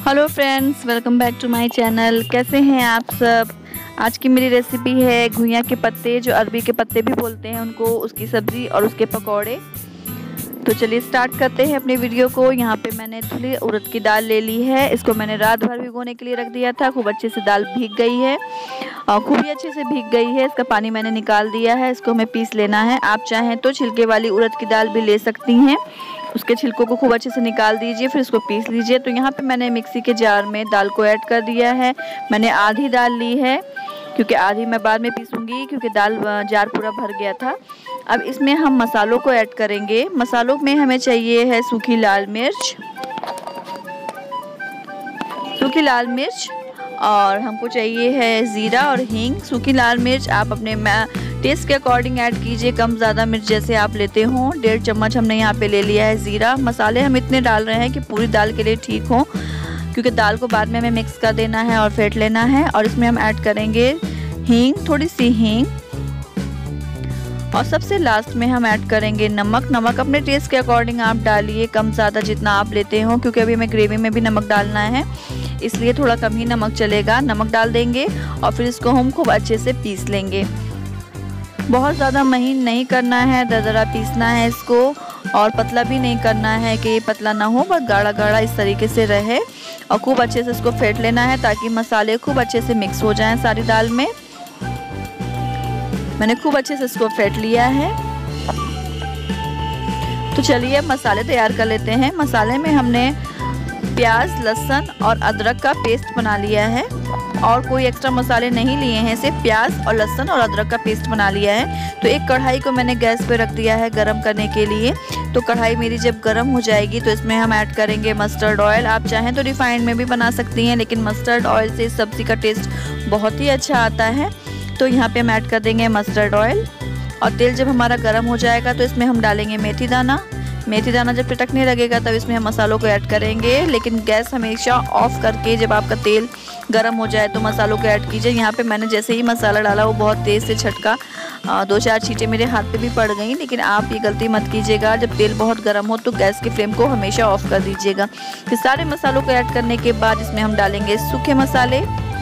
Hello friends, welcome back to my channel. कैसे हैं आप सब। आज की मेरी रेसिपी है घुइयां के पत्ते, जो अरबी के पत्ते भी बोलते हैं उनको, उसकी सब्ज़ी और उसके पकौड़े। तो चलिए स्टार्ट करते हैं अपने वीडियो को। यहाँ पे मैंने धुली उड़द की दाल ले ली है। इसको मैंने रात भर भिगोने के लिए रख दिया था। खूब अच्छे से दाल भीग गई है और खूब ही अच्छे से भीग गई है। इसका पानी मैंने निकाल दिया है। इसको हमें पीस लेना है। आप चाहें तो छिलके वाली उड़द की दाल भी ले सकती हैं। उसके छिलकों को खूब अच्छे से निकाल दीजिए, फिर इसको पीस लीजिए। तो यहाँ पे मैंने मिक्सी के जार में दाल को ऐड कर दिया है। मैंने आधी दाल ली है क्योंकि आधी मैं बाद में पीसूंगी, क्योंकि दाल जार पूरा भर गया था। अब इसमें हम मसालों को ऐड करेंगे। मसालों में हमें चाहिए है सूखी लाल मिर्च और हमको चाहिए है ज़ीरा और हींग। सूखी लाल मिर्च आप अपने टेस्ट के अकॉर्डिंग ऐड कीजिए, कम ज़्यादा मिर्च जैसे आप लेते हो। 1.5 चम्मच हमने यहाँ पे ले लिया है ज़ीरा। मसाले हम इतने डाल रहे हैं कि पूरी दाल के लिए ठीक हो, क्योंकि दाल को बाद में हमें मिक्स कर देना है और फेंट लेना है। और इसमें हम ऐड करेंगे हींग, थोड़ी सी हींग, और सबसे लास्ट में हम ऐड करेंगे नमक। नमक अपने टेस्ट के अकॉर्डिंग आप डालिए, कम ज़्यादा जितना आप लेते हो, क्योंकि अभी हमें ग्रेवी में भी नमक डालना है, इसलिए थोड़ा कम ही नमक चलेगा। नमक डाल देंगे और फिर इसको हम खूब अच्छे से पीस लेंगे। बहुत ज़्यादा महीन नहीं करना है, दरदरा पीसना है इसको, और पतला भी नहीं करना है कि पतला ना हो, बस गाढ़ा गाढ़ा इस तरीके से रहे। और खूब अच्छे से इसको फेंट लेना है ताकि मसाले खूब अच्छे से मिक्स हो जाएं सारी दाल में। मैंने खूब अच्छे से इसको फेंट लिया है। तो चलिए मसाले तैयार कर लेते हैं। मसाले में हमने प्याज, लहसुन और अदरक का पेस्ट बना लिया है, और कोई एक्स्ट्रा मसाले नहीं लिए हैं, सिर्फ प्याज और लहसुन और अदरक का पेस्ट बना लिया है। तो एक कढ़ाई को मैंने गैस पे रख दिया है गरम करने के लिए। तो कढ़ाई मेरी जब गरम हो जाएगी तो इसमें हम ऐड करेंगे मस्टर्ड ऑयल। आप चाहें तो रिफाइंड में भी बना सकती हैं, लेकिन मस्टर्ड ऑयल से सब्ज़ी का टेस्ट बहुत ही अच्छा आता है। तो यहाँ पे हम ऐड कर देंगे मस्टर्ड ऑयल। और तेल जब हमारा गर्म हो जाएगा तो इसमें हम डालेंगे मेथी दाना। मेथी दाना जब टटकने लगेगा तब इसमें हम मसालों को ऐड करेंगे, लेकिन गैस हमेशा ऑफ करके जब आपका तेल गर्म हो जाए तो मसालों को ऐड कीजिए। यहाँ पे मैंने जैसे ही मसाला डाला वो बहुत तेज़ से छटका, 2-4 छींटे मेरे हाथ पे भी पड़ गई। लेकिन आप ये गलती मत कीजिएगा, जब तेल बहुत गर्म हो तो गैस की फ्लेम को हमेशा ऑफ कर दीजिएगा। फिर सारे मसालों को ऐड करने के बाद इसमें हम डालेंगे सूखे मसाले।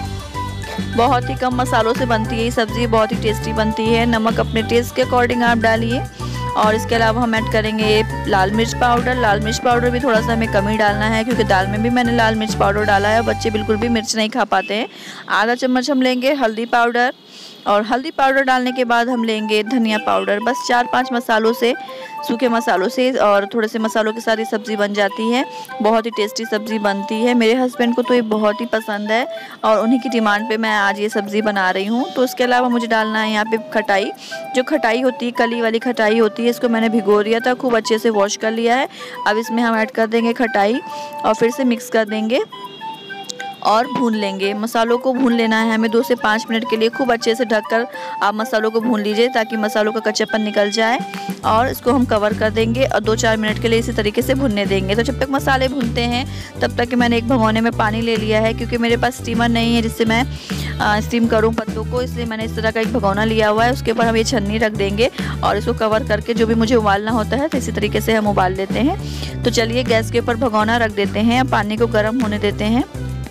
बहुत ही कम मसालों से बनती है ये सब्ज़ी, बहुत ही टेस्टी बनती है। नमक अपने टेस्ट के अकॉर्डिंग आप डालिए। और इसके अलावा हम ऐड करेंगे लाल मिर्च पाउडर। लाल मिर्च पाउडर भी थोड़ा सा हमें कम ही डालना है, क्योंकि दाल में भी मैंने लाल मिर्च पाउडर डाला है। बच्चे बिल्कुल भी मिर्च नहीं खा पाते हैं। आधा चम्मच हम लेंगे हल्दी पाउडर, और हल्दी पाउडर डालने के बाद हम लेंगे धनिया पाउडर। बस 4-5 मसालों से, सूखे मसालों से और थोड़े से मसालों के साथ ये सब्ज़ी बन जाती है। बहुत ही टेस्टी सब्ज़ी बनती है। मेरे हस्बैंड को तो ये बहुत ही पसंद है और उन्हीं की डिमांड पे मैं आज ये सब्ज़ी बना रही हूँ। तो उसके अलावा मुझे डालना है यहाँ पे खटाई। जो खटाई होती है, कली वाली खटाई होती है, इसको मैंने भिगो दिया था, खूब अच्छे से वॉश कर लिया है। अब इसमें हम ऐड कर देंगे खटाई और फिर से मिक्स कर देंगे और भून लेंगे। मसालों को भून लेना है हमें 2 से 5 मिनट के लिए। खूब अच्छे से ढककर आप मसालों को भून लीजिए ताकि मसालों का कच्चापन निकल जाए। और इसको हम कवर कर देंगे और 2-4 मिनट के लिए इसी तरीके से भुनने देंगे। तो जब तक मसाले भूनते हैं तब तक मैंने एक भगोने में पानी ले लिया है, क्योंकि मेरे पास स्टीमर नहीं है जिससे मैं स्टीम करूँ पत्तों को, इसलिए मैंने इस तरह का एक भगोना लिया हुआ है। उसके ऊपर हम ये छन्नी रख देंगे और इसको कवर करके जो भी मुझे उबालना होता है तो इसी तरीके से हम उबाल लेते हैं। तो चलिए गैस के ऊपर भगोना रख देते हैं, पानी को गर्म होने देते हैं।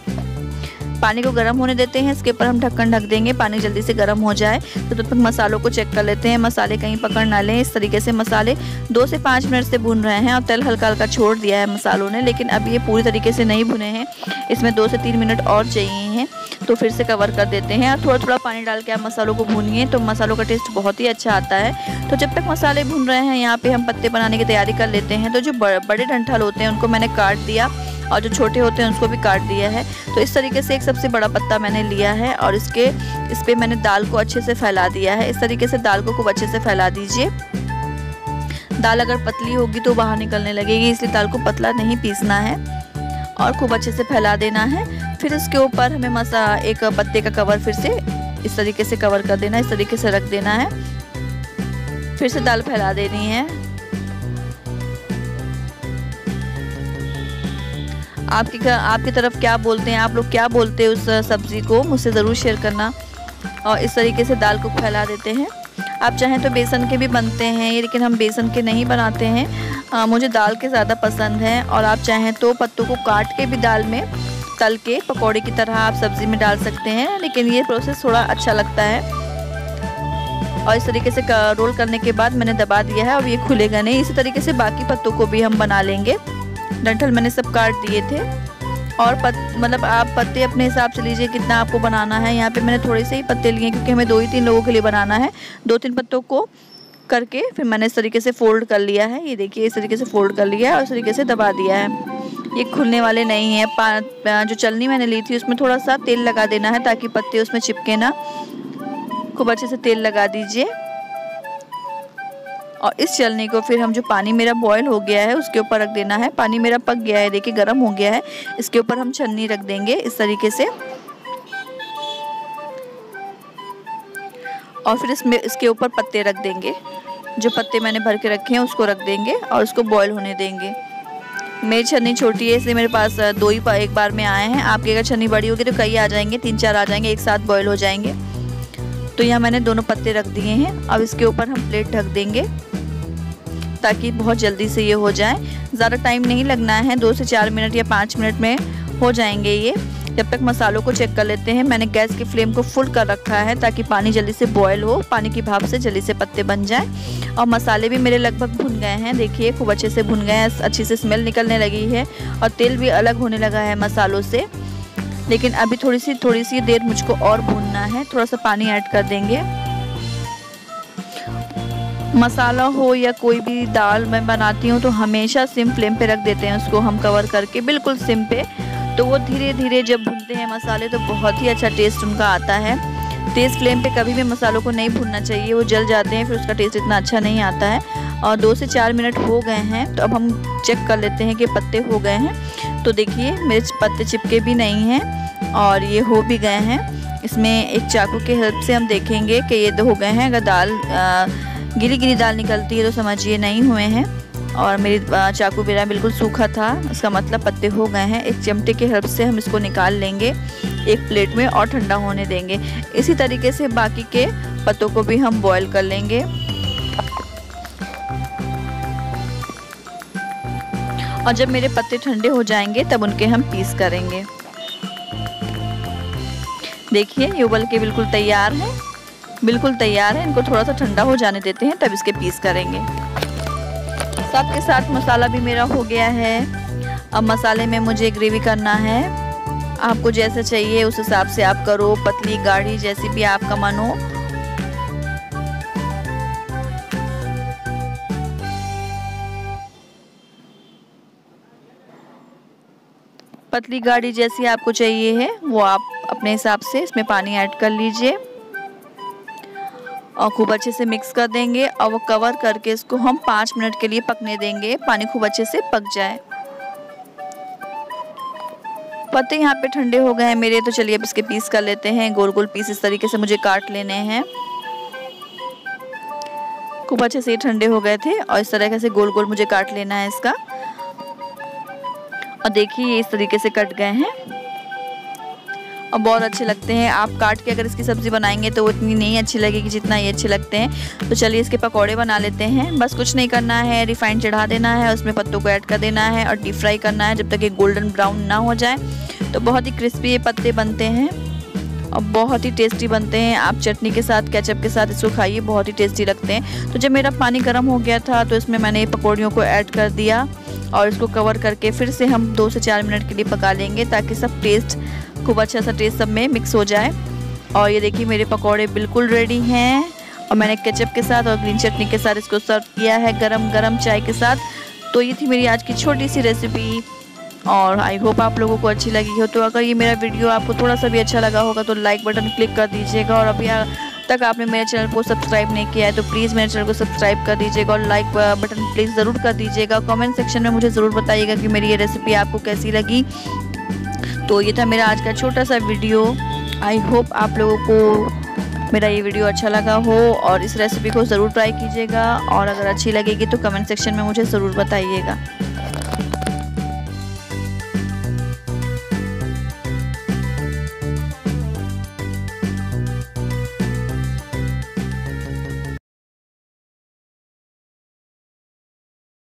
पानी को गर्म होने देते हैं, इसके ऊपर हम ढक्कन ढक देंगे, पानी जल्दी से गर्म हो जाए। तो तब तक मसालों को चेक कर लेते हैं, मसाले कहीं पकड़ ना लें। इस तरीके से मसाले 2 से 5 मिनट से भून रहे हैं और तेल हल्का हल्का छोड़ दिया है मसालों ने, लेकिन अब ये पूरी तरीके से नहीं भुने हैं। इसमें 2 से 3 मिनट और चाहिए हैं। तो फिर से कवर कर देते हैं और थोड़ा थोड़ा पानी डाल के आप मसालों को भूनिए, तो मसालों का टेस्ट बहुत ही अच्छा आता है। तो जब तक मसाले भून रहे हैं यहाँ पे हम पत्ते बनाने की तैयारी कर लेते हैं। तो जो बड़े डंठल होते हैं उनको मैंने काट दिया और जो छोटे होते हैं उसको भी काट दिया है। तो इस तरीके से एक सबसे बड़ा पत्ता मैंने लिया है और इस पे मैंने दाल को अच्छे से फैला दिया है। इस तरीके से दाल को खूब अच्छे से फैला दीजिए। दाल अगर पतली होगी तो बाहर निकलने लगेगी, इसलिए दाल को पतला नहीं पीसना है और खूब अच्छे से फैला देना है। फिर इसके ऊपर हमें एक पत्ते का कवर फिर से इस तरीके से कवर कर देना है, इस तरीके से रख देना है। फिर से दाल फैला देनी है। आपकी तरफ क्या बोलते हैं, आप लोग क्या बोलते हैं उस सब्ज़ी को, मुझसे ज़रूर शेयर करना। और इस तरीके से दाल को फैला देते हैं। आप चाहें तो बेसन के भी बनते हैं, लेकिन हम बेसन के नहीं बनाते हैं। मुझे दाल के ज़्यादा पसंद है। और आप चाहें तो पत्तों को काट के भी दाल में तल के पकौड़े की तरह आप सब्ज़ी में डाल सकते हैं, लेकिन ये प्रोसेस थोड़ा अच्छा लगता है। और इस तरीके से रोल करने के बाद मैंने दबा दिया है, अब ये खुलेगा नहीं। इसी तरीके से बाकी पत्तों को भी हम बना लेंगे। डंठल मैंने सब काट दिए थे और मतलब आप पत्ते अपने हिसाब से लीजिए कितना आपको बनाना है। यहाँ पे मैंने थोड़े से ही पत्ते लिए क्योंकि हमें 2 ही 3 लोगों के लिए बनाना है। 2-3 पत्तों को करके फिर मैंने इस तरीके से फोल्ड कर लिया है। ये देखिए इस तरीके से फोल्ड कर लिया है और इस तरीके से दबा दिया है। ये खुलने वाले नहीं है। जो चलनी मैंने ली थी उसमें थोड़ा सा तेल लगा देना है ताकि पत्ते उसमें चिपके ना। खूब अच्छे से तेल लगा दीजिए और इस चलनी को फिर हम जो पानी मेरा बॉयल हो गया है उसके ऊपर रख देना है। पानी मेरा पक गया है, देखिए गर्म हो गया है। इसके ऊपर हम छन्नी रख देंगे इस तरीके से और फिर इसके ऊपर पत्ते रख देंगे। जो पत्ते मैंने भर के रखे हैं उसको रख देंगे और उसको बॉयल होने देंगे। मेरी छन्नी छोटी है इसलिए मेरे पास 2 ही एक बार में आए हैं। आपकी अगर छन्नी बड़ी होगी तो कई आ जाएंगे, 3-4 आ जाएंगे, एक साथ बॉयल हो जाएंगे। तो यहाँ मैंने दोनों पत्ते रख दिए हैं। अब इसके ऊपर हम प्लेट ढक देंगे ताकि बहुत जल्दी से ये हो जाए। ज़्यादा टाइम नहीं लगना है, 2 से 4 मिनट या 5 मिनट में हो जाएंगे ये। जब तक मसालों को चेक कर लेते हैं। मैंने गैस की फ्लेम को फुल कर रखा है ताकि पानी जल्दी से बॉयल हो, पानी की भाप से जल्दी से पत्ते बन जाएं। और मसाले भी मेरे लगभग भुन गए हैं, देखिए खूब अच्छे से भुन गए हैं। अच्छी से स्मेल निकलने लगी है और तेल भी अलग होने लगा है मसालों से। लेकिन अभी थोड़ी सी देर मुझको और भूनना है। थोड़ा सा पानी ऐड कर देंगे। मसाला हो या कोई भी दाल मैं बनाती हूँ तो हमेशा सिम फ्लेम पे रख देते हैं उसको हम कवर करके, बिल्कुल सिम पे। तो वो धीरे धीरे जब भूनते हैं मसाले तो बहुत ही अच्छा टेस्ट उनका आता है। तेज़ फ्लेम पे कभी भी मसालों को नहीं भूनना चाहिए, वो जल जाते हैं, फिर उसका टेस्ट इतना अच्छा नहीं आता है। और 2 से 4 मिनट हो गए हैं तो अब हम चेक कर लेते हैं कि पत्ते हो गए हैं। तो देखिए मेरे पत्ते चिपके भी नहीं हैं और ये हो भी गए हैं। इसमें एक चाकू के हेल्प से हम देखेंगे कि ये हो गए हैं। अगर दाल गिरी दाल निकलती है तो समझिए नहीं हुए हैं। और मेरी चाकू मेरा बिल्कुल सूखा था, इसका मतलब पत्ते हो गए हैं। एक चिमटे के हेल्प से हम इसको निकाल लेंगे एक प्लेट में और ठंडा होने देंगे। इसी तरीके से बाकी के पत्तों को भी हम बॉईल कर लेंगे। और जब मेरे पत्ते ठंडे हो जाएंगे तब उनके हम पीस करेंगे। देखिए ये उबल के बिल्कुल तैयार है, बिल्कुल तैयार है। इनको थोड़ा सा ठंडा हो जाने देते हैं तब इसके पीस करेंगे। साथ के साथ मसाला भी मेरा हो गया है। अब मसाले में मुझे ग्रेवी करना है। आपको जैसा चाहिए उस हिसाब से आप करो, पतली गाढ़ी जैसी भी आपका मन हो। पतली गाढ़ी जैसी आपको चाहिए है वो आप अपने हिसाब से इसमें पानी ऐड कर लीजिए और खूब अच्छे से मिक्स कर देंगे। और वो कवर करके इसको हम 5 मिनट के लिए पकने देंगे, पानी खूब अच्छे से पक जाए। पत्ते यहाँ पे ठंडे हो गए हैं मेरे, तो चलिए अब इसके पीस कर लेते हैं। गोल गोल पीस इस तरीके से मुझे काट लेने हैं। खूब अच्छे से ठंडे हो गए थे और इस तरीके से गोल गोल मुझे काट लेना है इसका। और देखिए ये इस तरीके से कट गए हैं और बहुत अच्छे लगते हैं। आप काट के अगर इसकी सब्ज़ी बनाएंगे तो वो इतनी नहीं अच्छी लगेगी जितना ये अच्छे लगते हैं। तो चलिए इसके पकौड़े बना लेते हैं। बस कुछ नहीं करना है, रिफाइंड चढ़ा देना है, उसमें पत्तों को ऐड कर देना है और डीप फ्राई करना है जब तक ये गोल्डन ब्राउन ना हो जाए। तो बहुत ही क्रिस्पी ये पत्ते बनते हैं और बहुत ही टेस्टी बनते हैं। आप चटनी के साथ, केचप के साथ इसको खाइए, बहुत ही टेस्टी लगते हैं। तो जब मेरा पानी गर्म हो गया था तो इसमें मैंने पकौड़ियों को ऐड कर दिया और इसको कवर करके फिर से हम 2 से 4 मिनट के लिए पका लेंगे ताकि सब टेस्ट खूब अच्छा सा टेस्ट सब में मिक्स हो जाए। और ये देखिए मेरे पकौड़े बिल्कुल रेडी हैं और मैंने केचप के साथ और ग्रीन चटनी के साथ इसको सर्व किया है गरम गरम चाय के साथ। तो ये थी मेरी आज की छोटी सी रेसिपी और आई होप आप लोगों को अच्छी लगी हो। तो अगर ये मेरा वीडियो आपको थोड़ा सा भी अच्छा लगा होगा तो लाइक बटन क्लिक कर दीजिएगा। और अभी तक आपने मेरे चैनल को सब्सक्राइब नहीं किया है तो प्लीज़ मेरे चैनल को सब्सक्राइब कर दीजिएगा और लाइक बटन प्लीज़ ज़रूर कर दीजिएगा। कमेंट सेक्शन में मुझे ज़रूर बताइएगा कि मेरी ये रेसिपी आपको कैसी लगी। तो ये था मेरा आज का छोटा सा वीडियो। आई होप आप लोगों को मेरा ये वीडियो अच्छा लगा हो और इस रेसिपी को ज़रूर ट्राई कीजिएगा और अगर अच्छी लगेगी तो कमेंट सेक्शन में मुझे ज़रूर बताइएगा।